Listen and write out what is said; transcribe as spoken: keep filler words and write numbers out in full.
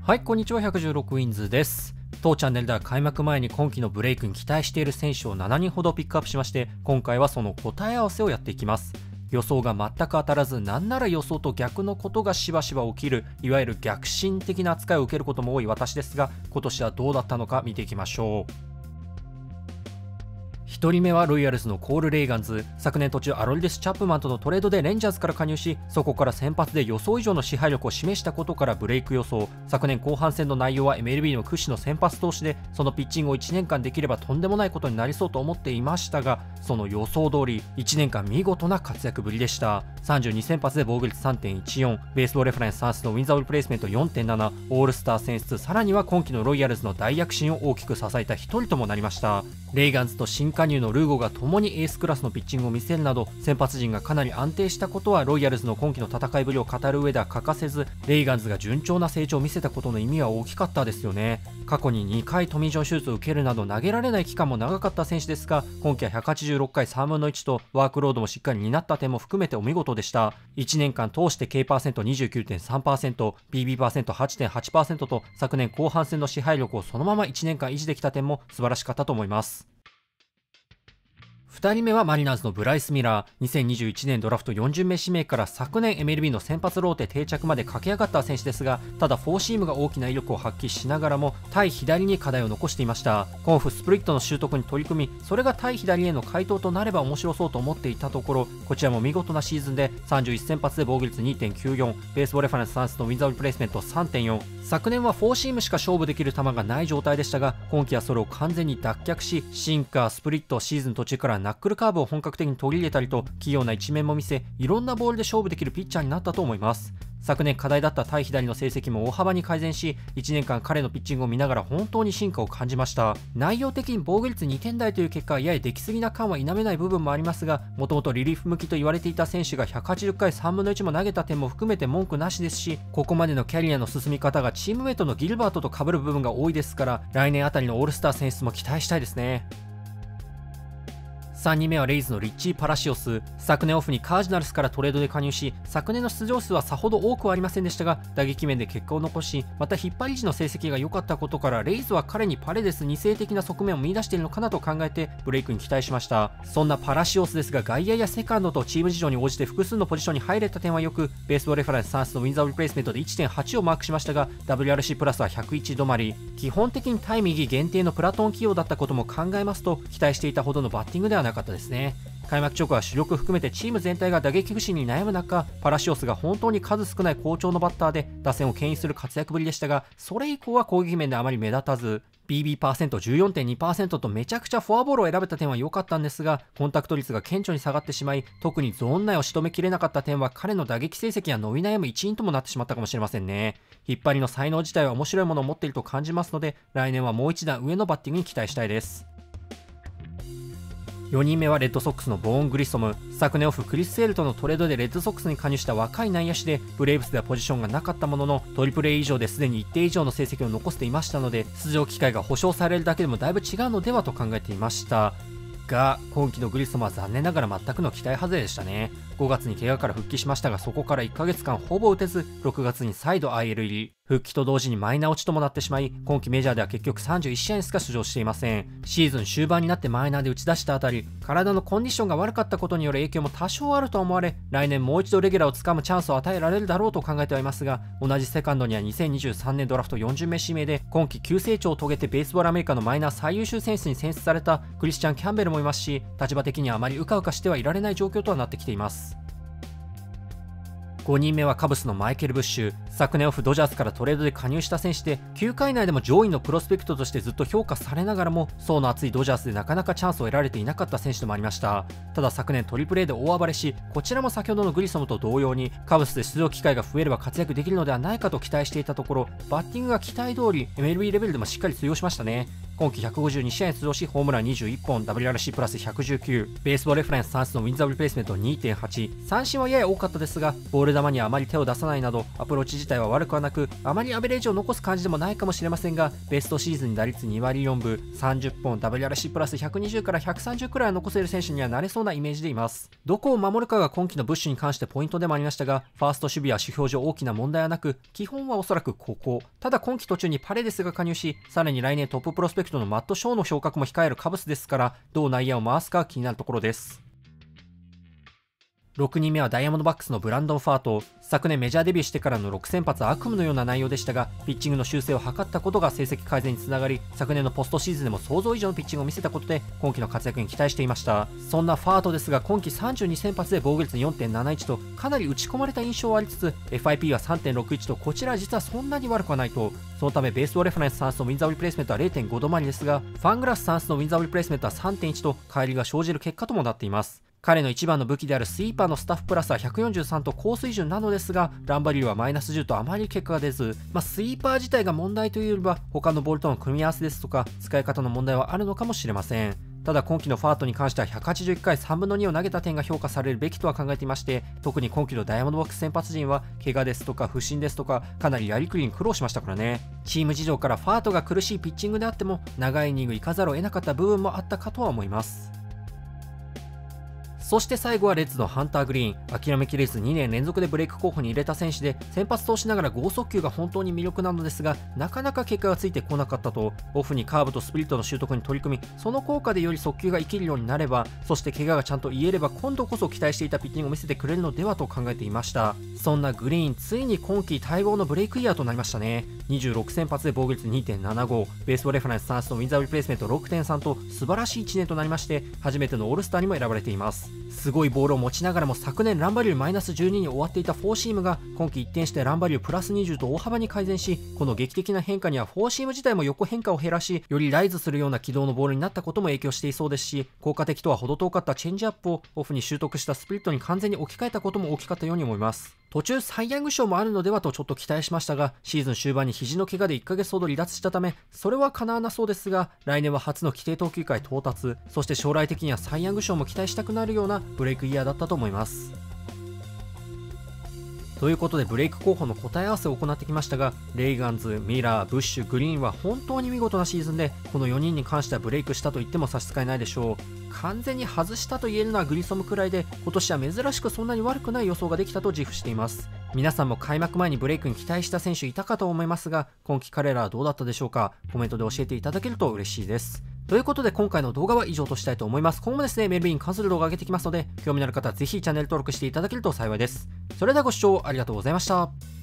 はい、こんにちは。ひゃくじゅうろくウィンズです。当チャンネルでは開幕前に今季のブレイクに期待している選手をななにんほどピックアップしまして、今回はその答え合わせをやっていきます。予想が全く当たらず、なんなら予想と逆のことがしばしば起きる、いわゆる逆進的な扱いを受けることも多い私ですが、今年はどうだったのか見ていきましょう。ひとりめはロイヤルズのコール・レイガンズ。昨年途中アロルデス・チャップマンとのトレードでレンジャーズから加入し、そこから先発で予想以上の支配力を示したことからブレイク予想。昨年後半戦の内容は エムエルビー の屈指の先発投手で、そのピッチングをいちねんかんできればとんでもないことになりそうと思っていましたが、その予想通りいちねんかん見事な活躍ぶりでした。さんじゅうにせん発で防御率 さんてんいちよん、ベースボールレファレンス算数のウィンザーリプレイスメント よんてんなな、オールスター選出、さらには今季のロイヤルズの大躍進を大きく支えた一人ともなりました。レイガンズと新加入のルーゴが共にエースクラスのピッチングを見せるなど、先発陣がかなり安定したことはロイヤルズの今季の戦いぶりを語る上では欠かせず、レイガンズが順調な成長を見せたことの意味は大きかったですよね。過去ににかいトミー・ジョン手術を受けるなど投げられない期間も長かった選手ですが、今季はひゃくはちじゅうろっかいさんぶんのいちとワークロードもしっかり担った点も含めてお見事でした。いちねんかん通して K パーセント にじゅうきゅうてんさんパーセント、ビービー パーセント はちてんはちパーセント と昨年後半戦の支配力をそのままいちねんかん維持できた点も素晴らしかったと思います。ふたりめはマリナーズのブライス・ミラー。にせんにじゅういちねんドラフトよん巡目指名から昨年 エムエルビー の先発ローテ定着まで駆け上がった選手ですが、ただフォーシームが大きな威力を発揮しながらも対左に課題を残していました。コンフスプリットの習得に取り組み、それが対左への回答となれば面白そうと思っていたところ、こちらも見事なシーズンでさんじゅういちせん発で防御率 にてんきゅうよん、ベースボールレファレンス算数のウィンザーリプレイスメント さんてんよん。昨年はフォーシームしか勝負できる球がない状態でしたが、今季はそれを完全に脱却し、シンカー、スプリット、シーズン途中からナックルカーブを本格的に取り入れたりと器用な一面も見せ、いろんなボールで勝負できるピッチャーになったと思います。昨年課題だった対左の成績も大幅に改善し、いちねんかん彼のピッチングを見ながら本当に進化を感じました。内容的に防御率にてん台という結果はやや出来すぎな感は否めない部分もありますが、もともとリリーフ向きと言われていた選手がひゃくはちじゅっかいさんぶんのいちも投げた点も含めて文句なしですし、ここまでのキャリアの進み方がチームメイトのギルバートと被る部分が多いですから、来年あたりのオールスター選出も期待したいですね。さんにんめはレイズのリッチー・パラシオス。昨年オフにカージナルスからトレードで加入し、昨年の出場数はさほど多くはありませんでしたが、打撃面で結果を残し、また引っ張り時の成績が良かったことから、レイズは彼にパレデスに世的な側面を見出しているのかなと考えてブレイクに期待しました。そんなパラシオスですが、外野やセカンドとチーム事情に応じて複数のポジションに入れた点はよく、ベースボールレファレンス算数のウィンザーリプレイスメントで いってんはち をマークしましたが、 ダブリューアールシー プラスはひゃくいち止まり。基本的に対右限定のプラトン起用だったことも考えますと、期待していたほどのバッティングではなかったですね。開幕直後は主力含めてチーム全体が打撃不振に悩む中、パラシオスが本当に数少ない好調のバッターで打線を牽引する活躍ぶりでしたが、それ以降は攻撃面であまり目立たず、 ビービー パーセント じゅうよんてんにパーセント とめちゃくちゃフォアボールを選べた点は良かったんですが、コンタクト率が顕著に下がってしまい、特にゾーン内を仕留めきれなかった点は彼の打撃成績が伸び悩む一因ともなってしまったかもしれませんね。引っ張りの才能自体は面白いものを持っていると感じますので、来年はもう一段上のバッティングに期待したいです。よにんめはレッドソックスのボーン・グリソム。昨年オフクリス・セールとのトレードでレッドソックスに加入した若い内野手で、ブレーブスではポジションがなかったものの、トリプル A 以上ですでに一定以上の成績を残していましたので、出場機会が保証されるだけでもだいぶ違うのではと考えていましたが、今季のグリソムは残念ながら全くの期待外れでしたね。ごがつに怪我から復帰しましたが、そこからいっかげつかんほぼ打てず、ろくがつに再度 アイエル 入り。復帰と同時にマイナー落ちともなってしまい、今季メジャーでは結局さんじゅういち試合にしか出場していません。シーズン終盤になってマイナーで打ち出したあたり、体のコンディションが悪かったことによる影響も多少あると思われ、来年もう一度レギュラーをつかむチャンスを与えられるだろうと考えてはいますが、同じセカンドにはにせんにじゅうさんねんドラフトよん巡目指名で今季急成長を遂げてベースボールアメリカのマイナー最優秀選手に選出されたクリスチャン・キャンベルもいますし、立場的にはあまりうかうかしてはいられない状況とはなってきています。ごにんめはカブスのマイケル・ブッシュ。昨年オフドジャースからトレードで加入した選手で、球界内でも上位のプロスペクトとしてずっと評価されながらも、層の厚いドジャースでなかなかチャンスを得られていなかった選手でもありました。ただ昨年トリプル A で大暴れし、こちらも先ほどのグリソムと同様にカブスで出場機会が増えれば活躍できるのではないかと期待していたところ、バッティングが期待通り エムエルビー レベルでもしっかり通用しましたね。 今季ひゃくごじゅうに試合出場しホームランにじゅういっぽん、ダブリューアールシー プラスひゃくじゅうきゅう、ベースボールレファレンス算数のウィンザブリプレイスメント にてんはち、三振はやや多かったですがボール球にはあまり手を出さないなどアプローチ自体は悪くはなく、あまりアベレージを残す感じでもないかもしれませんが、ベストシーズンに打率にわりよんぶ、さんじゅっぽん、ダブリューアールシー プラスひゃくにじゅうからひゃくさんじゅうくらいは残せる選手にはなれそうなイメージでいます。どこを守るかが今季のブッシュに関してポイントでもありましたが、ファースト守備は指標上大きな問題はなく、基本はおそらくここ。ただ今季途中にパレデスが加入し、さらに来年トッププロスペクトのマット・ショーの昇格も控えるカブスですから、どう内野を回すか気になるところです。ろくにんめはダイヤモンドバックスのブランドン・ファート。昨年メジャーデビューしてからのろくせんぱつは悪夢のような内容でしたが、ピッチングの修正を図ったことが成績改善につながり、昨年のポストシーズンでも想像以上のピッチングを見せたことで今季の活躍に期待していました。そんなファートですが、今季さんじゅうにせんぱつで防御率 よんてんなないち とかなり打ち込まれた印象はありつつ、 エフアイピー は さんてんろくいち とこちらは実はそんなに悪くはないと。そのためベースボールレファレンス算数のウィンザブリプレイスメントは れいてんご 止まりですが、ファングラス算数のウィンザブリプレイスメントは さんてんいち と乖離が生じる結果ともなっています。彼の一番の武器であるスイーパーのスタッフプラスはひゃくよんじゅうさんと高水準なのですが、ランバリューはマイナスじゅうとあまり結果が出ず、まあ、スイーパー自体が問題というよりは他のボールとの組み合わせですとか使い方の問題はあるのかもしれません。ただ今季のファートに関してはひゃくはちじゅういっかいさんぶんのにを投げた点が評価されるべきとは考えていまして、特に今季のダイヤモンドバックス先発陣は怪我ですとか不振ですとかかなりやりくりに苦労しましたからね。チーム事情からファートが苦しいピッチングであっても長いイニング行かざるを得なかった部分もあったかとは思います。そして最後はレッズのハンター・グリーン。諦めきれずにねん連続でブレイク候補に入れた選手で、先発投しながら剛速球が本当に魅力なのですが、なかなか結果がついてこなかったと。オフにカーブとスプリットの習得に取り組み、その効果でより速球が生きるようになれば、そして怪我がちゃんと癒えれば今度こそ期待していたピッチングを見せてくれるのではと考えていました。そんなグリーン、ついに今季待望のブレイクイヤーとなりましたね。にじゅうろくせんぱつで防御率 にてんななご、ベースボールレファレンス算数のウィンザブリプレイスメント ろくてんさん と素晴らしいいちねんとなりまして、初めてのオールスターにも選ばれています。すごいボールを持ちながらも昨年ランバリューマイナスじゅうにに終わっていたフォーシームが今季一転してランバリュープラスにじゅうと大幅に改善し、この劇的な変化にはフォーシーム自体も横変化を減らし、よりライズするような軌道のボールになったことも影響していそうですし、効果的とは程遠かったチェンジアップをオフに習得したスプリットに完全に置き換えたことも大きかったように思います。途中サイ・ヤング賞もあるのではとちょっと期待しましたが、シーズン終盤に肘の怪我でいっかげつほど離脱したためそれは叶わなそうですが、来年は初の規定投球回到達、そして将来的にはサイ・ヤング賞も期待したくなるようなブレイクイヤーだったと思います。ということでブレイク候補の答え合わせを行ってきましたが、レイガンズ、ミラー、ブッシュ、グリーンは本当に見事なシーズンで、このよにんに関してはブレイクしたと言っても差し支えないでしょう。完全に外したと言えるのはグリソムくらいで、今年は珍しくそんなに悪くない予想ができたと自負しています。皆さんも開幕前にブレイクに期待した選手いたかと思いますが、今季彼らはどうだったでしょうか。コメントで教えていただけると嬉しいです。ということで今回の動画は以上としたいと思います。今後もですね、メルビーに関する動画を上げていきますので、興味のある方はぜひチャンネル登録していただけると幸いです。それではご視聴ありがとうございました。